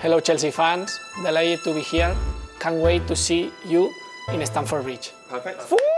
Hello Chelsea fans, delighted to be here. Can't wait to see you in Stamford Bridge. Perfect.